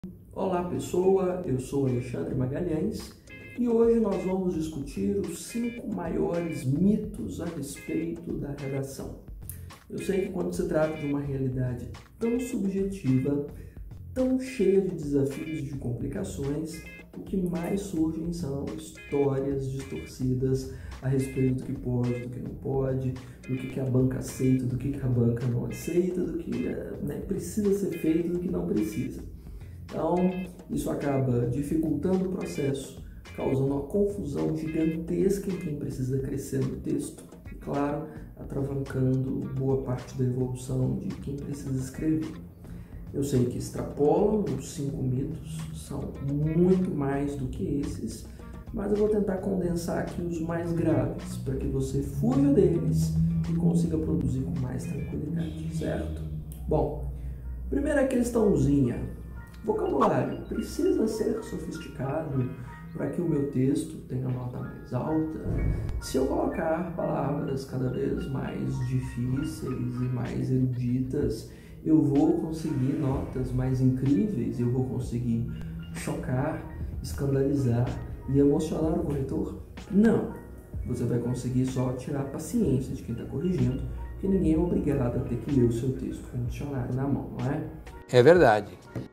Olá pessoa, eu sou Alexandre Magalhães e hoje nós vamos discutir os 5 maiores mitos a respeito da redação. Eu sei que quando se trata de uma realidade tão subjetiva, tão cheia de desafios e de complicações, o que mais surgem são histórias distorcidas a respeito do que pode, do que não pode, do que a banca aceita, do que a banca não aceita, do que precisa ser feito, do que não precisa. Então, isso acaba dificultando o processo, causando uma confusão gigantesca em quem precisa crescer no texto e, claro, atravancando boa parte da evolução de quem precisa escrever. Eu sei que extrapolam os 5 mitos, são muito mais do que esses, mas eu vou tentar condensar aqui os mais graves, para que você fuja deles e consiga produzir com mais tranquilidade, certo? Bom, primeira questãozinha. Vocabulário precisa ser sofisticado para que o meu texto tenha nota mais alta? Se eu colocar palavras cada vez mais difíceis e mais eruditas, eu vou conseguir notas mais incríveis, eu vou conseguir chocar, escandalizar e emocionar o corretor? Não. Você vai conseguir só tirar a paciência de quem está corrigindo, porque ninguém é obrigado a ter que ler o seu texto com um dicionário na mão, não é? É verdade.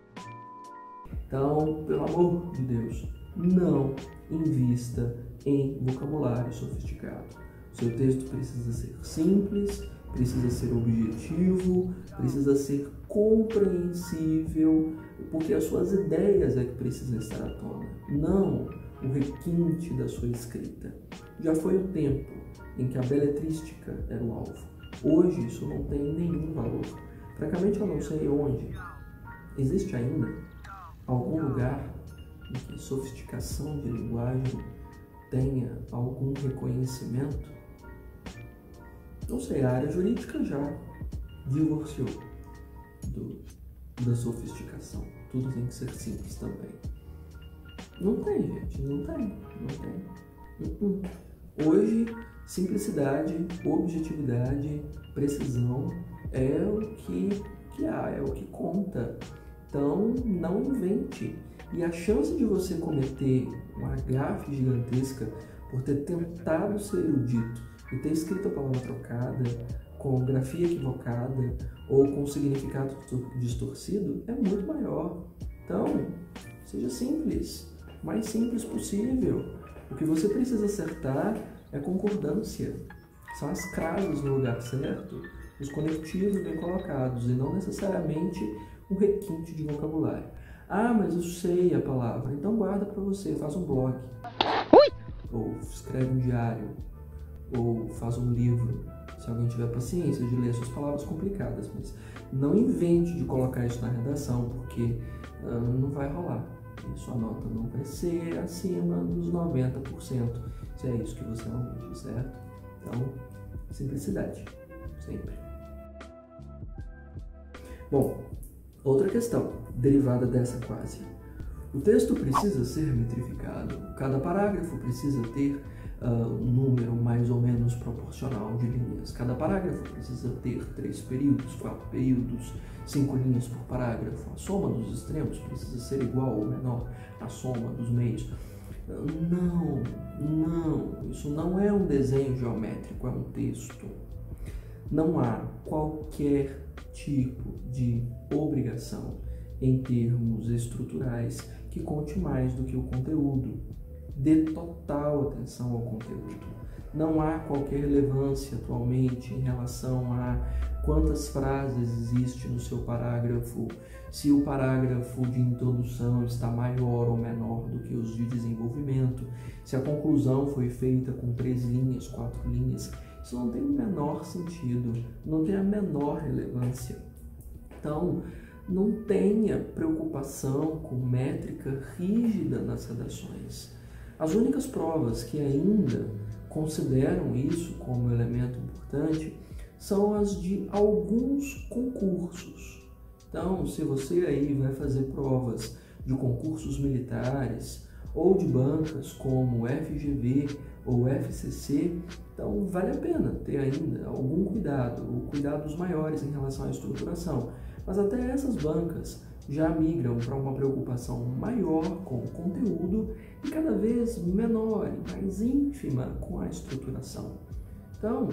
Então, pelo amor de Deus, não invista em vocabulário sofisticado. O seu texto precisa ser simples, precisa ser objetivo, precisa ser compreensível, porque as suas ideias é que precisam estar à tona, não o requinte da sua escrita. Já foi o tempo em que a beletrística era o alvo. Hoje isso não tem nenhum valor. Francamente, eu não sei onde. Existe ainda algum lugar em que sofisticação de linguagem tenha algum reconhecimento? Não sei, a área jurídica já divorciou da sofisticação. Tudo tem que ser simples também. Não tem, gente, não tem. Hoje, simplicidade, objetividade, precisão é o que há, é o que conta. Então, não invente. E a chance de você cometer uma gafe gigantesca por ter tentado ser erudito e ter escrito a palavra trocada, com grafia equivocada ou com significado distorcido é muito maior. Então, seja simples, o mais simples possível. O que você precisa acertar é concordância. São as crasas no lugar certo, os conectivos bem colocados e não necessariamente um requinte de vocabulário. Ah, mas eu sei a palavra, então guarda para você, faz um blog, ou escreve um diário, ou faz um livro, se alguém tiver paciência de ler suas palavras complicadas, mas não invente de colocar isso na redação, porque não vai rolar, e sua nota não vai ser acima dos 90%, se é isso que você almeja, certo? Então, simplicidade, sempre. Bom, outra questão, derivada dessa quase. O texto precisa ser metrificado. Cada parágrafo precisa ter um número mais ou menos proporcional de linhas. Cada parágrafo precisa ter 3 períodos, 4 períodos, 5 linhas por parágrafo. A soma dos extremos precisa ser igual ou menor à soma dos meios. Não, isso não é um desenho geométrico, é um texto. Não há qualquer tipo de obrigação em termos estruturais que conte mais do que o conteúdo. Dê total atenção ao conteúdo. Não há qualquer relevância atualmente em relação a quantas frases existem no seu parágrafo, se o parágrafo de introdução está maior ou menor do que os de desenvolvimento, se a conclusão foi feita com 3 linhas, 4 linhas. Isso não tem o menor sentido, não tem a menor relevância. Então, não tenha preocupação com métrica rígida nas redações. As únicas provas que ainda consideram isso como elemento importante são as de alguns concursos. Então, se você aí vai fazer provas de concursos militares ou de bancas como FGV ou FCC, então vale a pena ter ainda algum cuidado, ou cuidados maiores em relação à estruturação. Mas até essas bancas já migram para uma preocupação maior com o conteúdo e cada vez menor e mais ínfima com a estruturação. Então,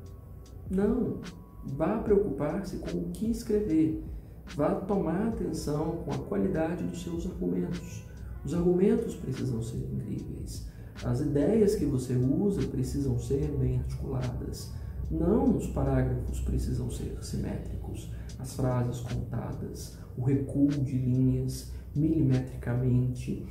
não vá preocupar-se com o que escrever, vá tomar atenção com a qualidade dos seus argumentos. Os argumentos precisam ser incríveis, as ideias que você usa precisam ser bem articuladas, não os parágrafos precisam ser simétricos, as frases contadas, o recuo de linhas milimetricamente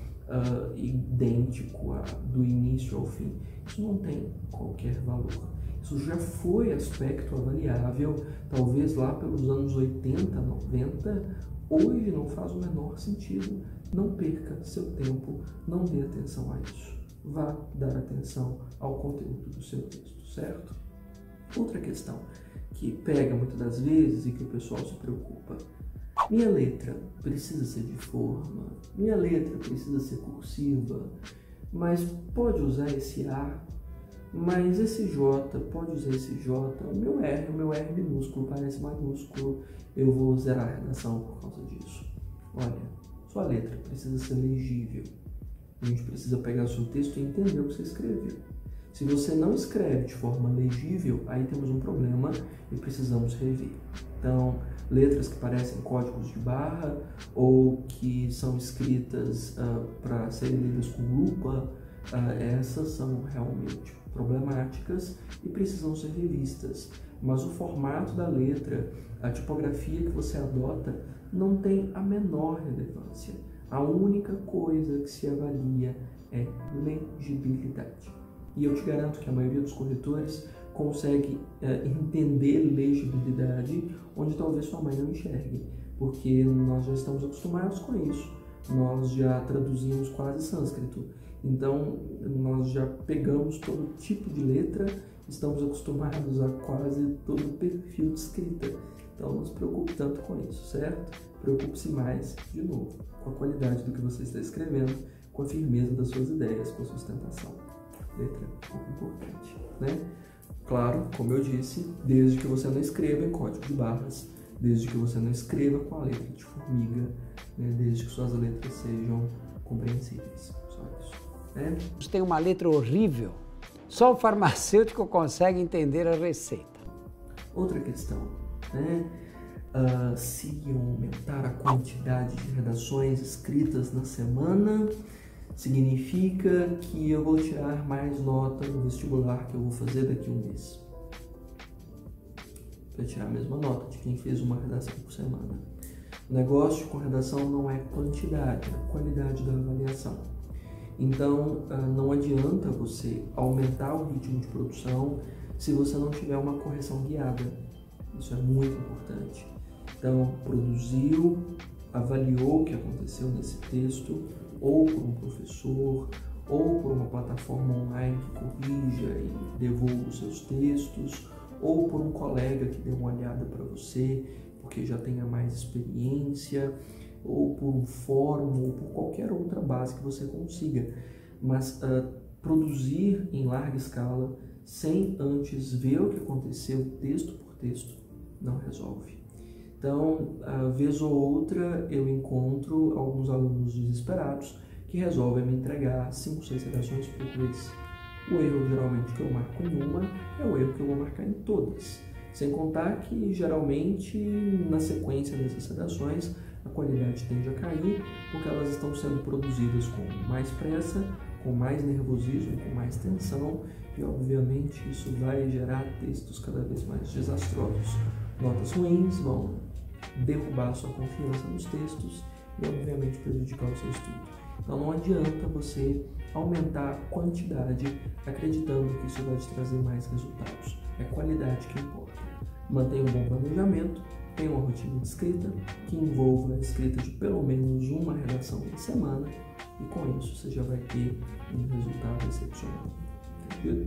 idêntico do início ao fim. Isso não tem qualquer valor. Isso já foi aspecto avaliável, talvez lá pelos anos 80, 90, hoje não faz o menor sentido. Não perca seu tempo, não dê atenção a isso. Vá dar atenção ao conteúdo do seu texto, certo? Outra questão que pega muitas das vezes e que o pessoal se preocupa. Minha letra precisa ser de forma, minha letra precisa ser cursiva, mas pode usar esse A, mas esse J, pode usar esse J, o meu R minúsculo parece maiúsculo, eu vou zerar a redação por causa disso. Olha, sua letra precisa ser legível, a gente precisa pegar o seu texto e entender o que você escreveu. Se você não escreve de forma legível, aí temos um problema e precisamos rever. Então, letras que parecem códigos de barra ou que são escritas para serem lidas com lupa, essas são realmente problemáticas e precisam ser revistas. Mas o formato da letra, a tipografia que você adota, não tem a menor relevância. A única coisa que se avalia é legibilidade. E eu te garanto que a maioria dos corretores consegue entender legibilidade onde talvez sua mãe não enxergue, porque nós já estamos acostumados com isso, nós já traduzimos quase sânscrito, então nós já pegamos todo tipo de letra, estamos acostumados a quase todo perfil de escrita, então não se preocupe tanto com isso, certo? Preocupe-se mais, de novo, com a qualidade do que você está escrevendo, com a firmeza das suas ideias, com a sustentação. Letra é muito importante, né? Claro, como eu disse, desde que você não escreva em código de barras, desde que você não escreva com a letra de formiga, né? Desde que suas letras sejam compreensíveis, só isso, né? Tem uma letra horrível, só o farmacêutico consegue entender a receita. Outra questão, né? Se aumentar a quantidade de redações escritas na semana, significa que eu vou tirar mais nota no vestibular que eu vou fazer daqui a um mês. Vai tirar a mesma nota de quem fez uma redação por semana. O negócio com redação não é quantidade, é qualidade da avaliação. Então, não adianta você aumentar o ritmo de produção se você não tiver uma correção guiada. Isso é muito importante. Então, produziu, avaliou o que aconteceu nesse texto, ou por um professor, ou por uma plataforma online que corrija e devolva os seus textos, ou por um colega que dê uma olhada para você, porque já tenha mais experiência, ou por um fórum, ou por qualquer outra base que você consiga. Mas produzir em larga escala, sem antes ver o que aconteceu texto por texto, não resolve. Então, vez ou outra, eu encontro alguns alunos desesperados que resolvem me entregar 5, 6 redações por vez. O erro, geralmente, que eu marco em uma é o erro que eu vou marcar em todas. Sem contar que, geralmente, na sequência dessas redações, a qualidade tende a cair, porque elas estão sendo produzidas com mais pressa, com mais nervosismo, com mais tensão, e, obviamente, isso vai gerar textos cada vez mais desastrosos. Notas ruins vão derrubar sua confiança nos textos e, obviamente, prejudicar o seu estudo. Então, não adianta você aumentar a quantidade acreditando que isso vai te trazer mais resultados. É qualidade que importa. Mantenha um bom planejamento, tenha uma rotina de escrita que envolva a escrita de pelo menos uma redação por semana e, com isso, você já vai ter um resultado excepcional. Entendido?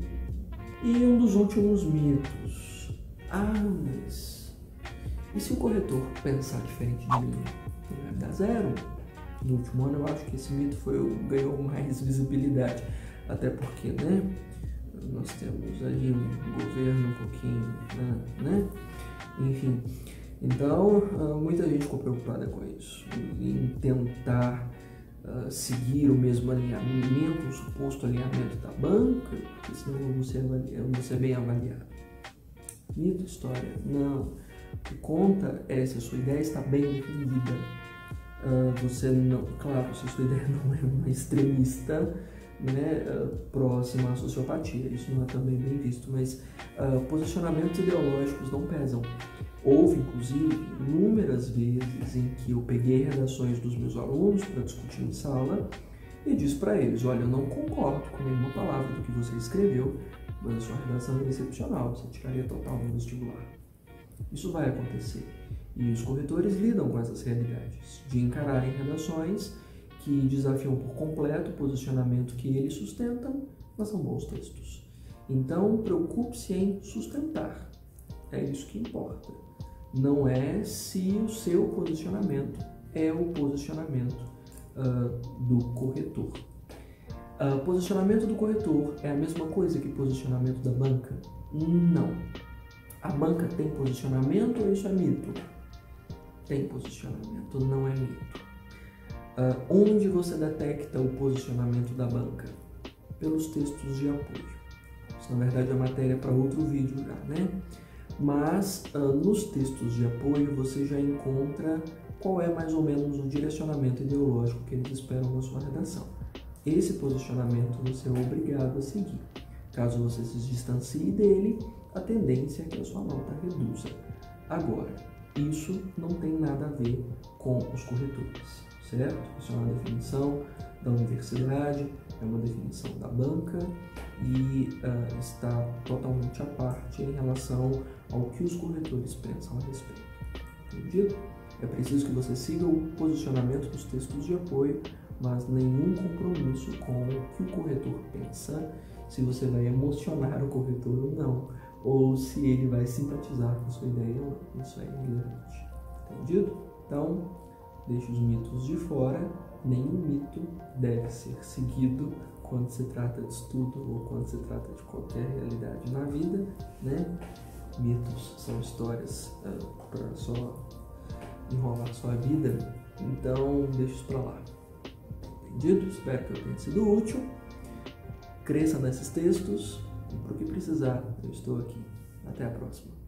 E um dos últimos mitos. Mas e se o corretor pensar diferente de mim? Ele vai me dar 0? No último ano eu acho que esse mito ganhou mais visibilidade, até porque, né, nós temos ali um governo um pouquinho, né? Enfim, Então, muita gente ficou preocupada com isso, em tentar seguir o mesmo alinhamento, o suposto alinhamento da banca, porque senão eu vou ser bem avaliado. Mito, história, não. O que conta é se a sua ideia está bem definida. Você não, claro, se a sua ideia não é uma extremista, né, próxima à sociopatia, isso não é também bem visto, mas posicionamentos ideológicos não pesam. Houve, inclusive, inúmeras vezes em que eu peguei redações dos meus alunos para discutir em sala e disse para eles: olha, eu não concordo com nenhuma palavra do que você escreveu, mas a sua redação é excepcional, você tiraria total no vestibular. Isso vai acontecer. E os corretores lidam com essas realidades, de encararem redações que desafiam por completo o posicionamento que eles sustentam, mas são bons textos. Então, preocupe-se em sustentar. É isso que importa. Não é se o seu posicionamento é o posicionamento do corretor. Posicionamento do corretor é a mesma coisa que posicionamento da banca? Não. A banca tem posicionamento ou isso é mito? Tem posicionamento, não é mito. Onde você detecta o posicionamento da banca? Pelos textos de apoio. Isso, na verdade, é matéria para outro vídeo já, né? Mas nos textos de apoio você já encontra qual é mais ou menos o direcionamento ideológico que eles esperam na sua redação. Esse posicionamento você é obrigado a seguir. Caso você se distancie dele, a tendência é que a sua nota reduza. Agora, isso não tem nada a ver com os corretores, certo? Isso é uma definição da universidade, é uma definição da banca e está totalmente à parte em relação ao que os corretores pensam a respeito. Entendido? É preciso que você siga o posicionamento dos textos de apoio, mas nenhum compromisso com o que o corretor pensa, se você vai emocionar o corretor ou não, ou se ele vai simpatizar com a sua ideia ou não. Isso é irrelevante. Entendido? Então, deixe os mitos de fora. Nenhum mito deve ser seguido quando se trata de estudo ou quando se trata de qualquer realidade na vida, né? Mitos são histórias para só enrolar sua vida, então deixa isso para lá. Entendido? Espero que eu tenha sido útil. Cresça nesses textos e para o que precisar, eu estou aqui. Até a próxima.